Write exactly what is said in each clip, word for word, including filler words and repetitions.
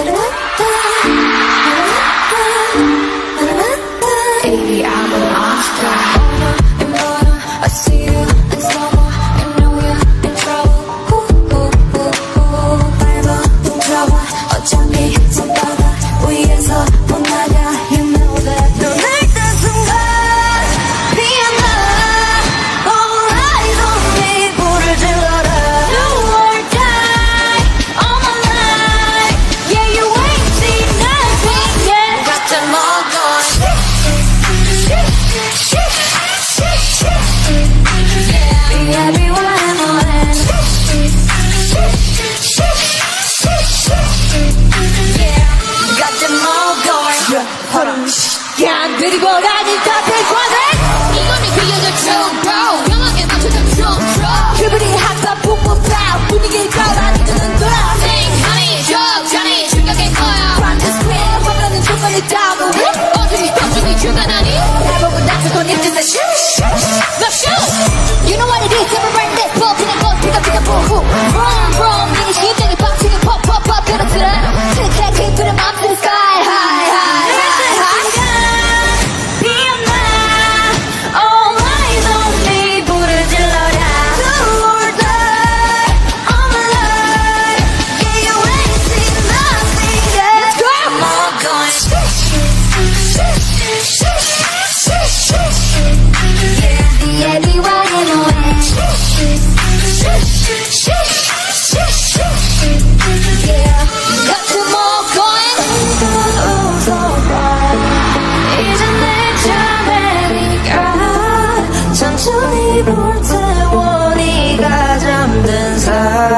Baby, I'm an all-star. In motor, I see you in slow-mo. You know you're in trouble. Ooh, ooh, ooh, ooh. 밟아, 뭉쳐봐. 어차피 손바닥 위에서 못 나가. You know that. 너 날 딴 순간 피어나. All eyes on me. 불을 질러라. Do or die. All my life. Yeah, you ain't seen nothing yet. Got them all going. 그리고 나는 답을 권해 이거는 그녀들 true bro 명확하게 맞춰서 true true 그분이 항상 푹푹 파 분위기를 걸어 니들은 돌아 Sing honey 적잖이 충격일 거야 From the screen 화면은 순간이 다고 어둠이 덮치니 중간하니 나보고 낮춰도 네 뜻은 shoot Let's shoot You know what it is never burn this ball 그냥 건 피가 피가 보호 Vroom vroom 네 심장이 빡치게 pop pop pop 그렇더라 Tick tack tick to the mouth to the sky high high high high 천천히 불태워 네가 잠든 사이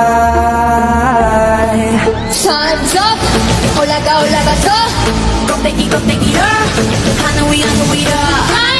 Time's up 올라가 올라가 더 껍데기 껍데기를 하늘 위 하늘 위로